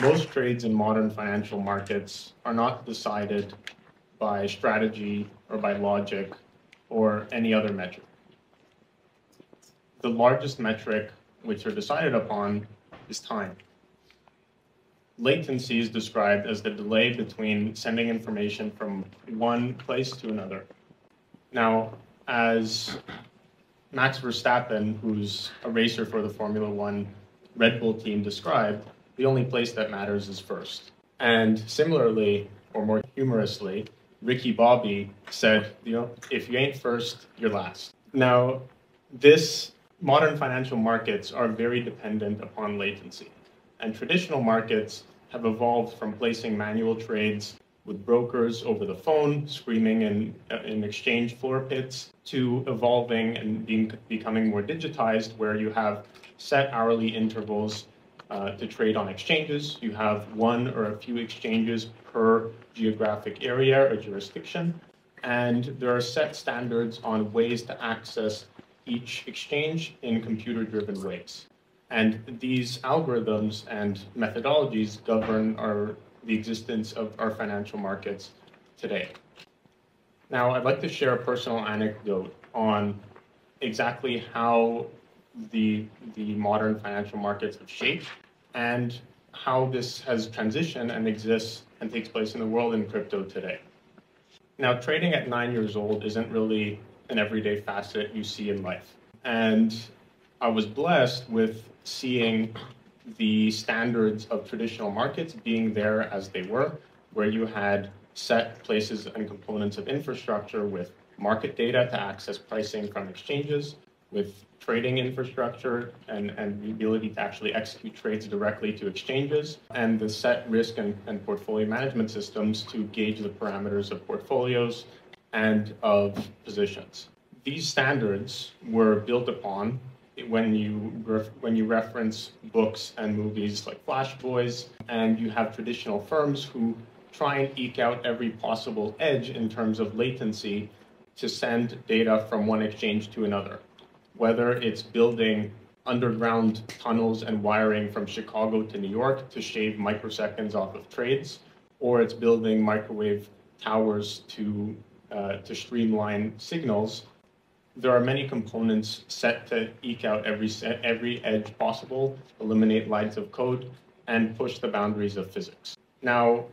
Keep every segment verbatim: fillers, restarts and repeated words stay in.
Most trades in modern financial markets are not decided by strategy or by logic or any other metric. The largest metric which are decided upon is time. Latency is described as the delay between sending information from one place to another. Now, as Max Verstappen, who's a racer for the Formula One Red Bull team, described, the only place that matters is first. And similarly, or more humorously, Ricky Bobby said, you know, if you ain't first, you're last. Now, this modern financial markets are very dependent upon latency. And traditional markets have evolved from placing manual trades with brokers over the phone, screaming in, in exchange floor pits, to evolving and being, becoming more digitized, where you have set hourly intervals uh, to trade on exchanges. You have one or a few exchanges per geographic area or jurisdiction, and there are set standards on ways to access each exchange in computer-driven ways. And these algorithms and methodologies govern our, the existence of our financial markets today. Now, I'd like to share a personal anecdote on exactly how the, the modern financial markets have shaped and how this has transitioned and exists and takes place in the world in crypto today. Now, trading at nine years old isn't really an everyday facet you see in life. And I was blessed with seeing the standards of traditional markets being there as they were, where you had set places and components of infrastructure with market data to access pricing from exchanges, with trading infrastructure and, and the ability to actually execute trades directly to exchanges, and the set risk and, and portfolio management systems to gauge the parameters of portfolios and of positions. These standards were built upon when you ref, when you reference books and movies like Flash Boys, and you have traditional firms who try and eke out every possible edge in terms of latency to send data from one exchange to another. Whether it's building underground tunnels and wiring from Chicago to New York to shave microseconds off of trades, or it's building microwave towers to, uh, to streamline signals, there are many components set to eke out every, every edge possible, eliminate lines of code, and push the boundaries of physics. Now,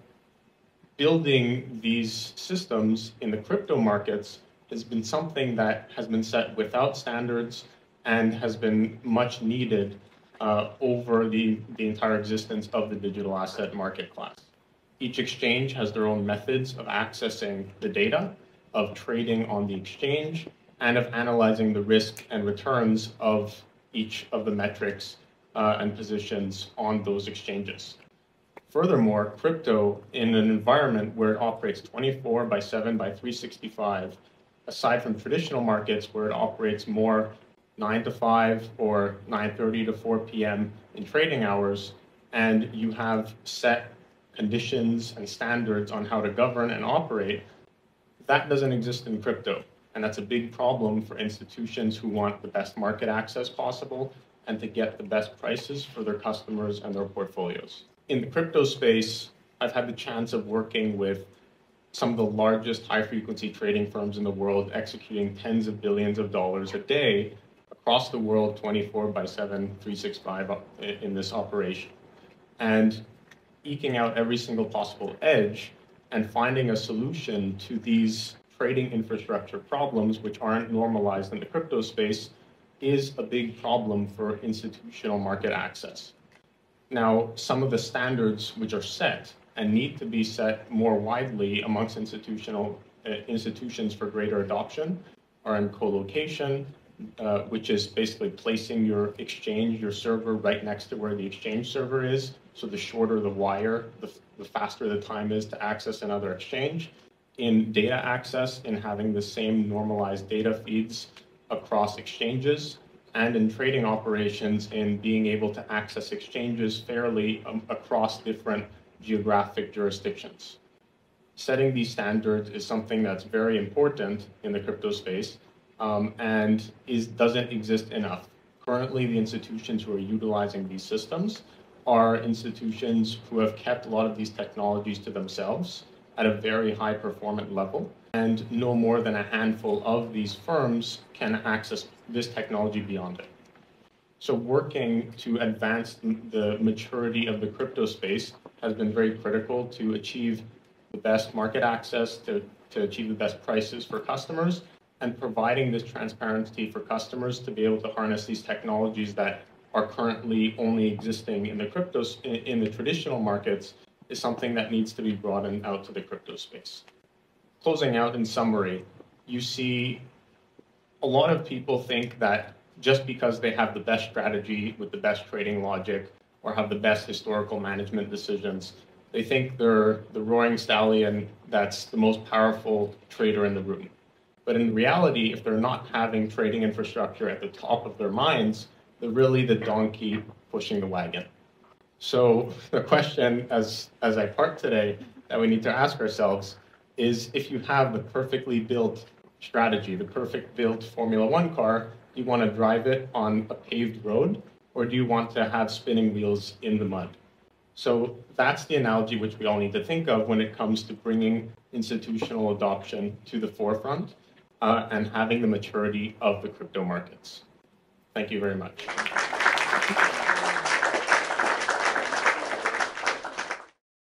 building these systems in the crypto markets has been something that has been set without standards and has been much needed uh, over the, the entire existence of the digital asset market class. Each exchange has their own methods of accessing the data, of trading on the exchange, and of analyzing the risk and returns of each of the metrics uh, and positions on those exchanges. Furthermore, crypto, in an environment where it operates twenty-four by seven by three sixty-five, aside from traditional markets where it operates more nine to five or nine thirty to four p m in trading hours, and you have set conditions and standards on how to govern and operate, that doesn't exist in crypto. And that's a big problem for institutions who want the best market access possible and to get the best prices for their customers and their portfolios. In the crypto space, I've had the chance of working with some of the largest high-frequency trading firms in the world, executing tens of billions of dollars a day across the world, twenty-four by seven, three sixty-five in this operation. And eking out every single possible edge and finding a solution to these trading infrastructure problems, which aren't normalized in the crypto space, is a big problem for institutional market access. Now, some of the standards which are set and need to be set more widely amongst institutional uh, institutions for greater adoption are in co-location, uh, which is basically placing your exchange, your server right next to where the exchange server is. So the shorter the wire, the, the faster the time is to access another exchange. In data access, in having the same normalized data feeds across exchanges, and in trading operations, in being able to access exchanges fairly um, across different geographic jurisdictions. Setting these standards is something that's very important in the crypto space um, and is, doesn't exist enough. Currently, the institutions who are utilizing these systems are institutions who have kept a lot of these technologies to themselves at a very high performant level, and no more than a handful of these firms can access this technology beyond it. So working to advance the maturity of the crypto space has been very critical to achieve the best market access, to, to achieve the best prices for customers, and providing this transparency for customers to be able to harness these technologies that are currently only existing in the crypto, in, in the traditional markets, is something that needs to be broadened out to the crypto space. Closing out, in summary, you see a lot of people think that just because they have the best strategy with the best trading logic or have the best historical management decisions, they think they're the roaring stallion that's the most powerful trader in the room. But in reality, if they're not having trading infrastructure at the top of their minds, they're really the donkey pushing the wagon. So the question, as, as I part today, that we need to ask ourselves is, if you have the perfectly built strategy, the perfect built Formula One car, do you want to drive it on a paved road, or do you want to have spinning wheels in the mud? So that's the analogy which we all need to think of when it comes to bringing institutional adoption to the forefront uh, and having the maturity of the crypto markets. Thank you very much.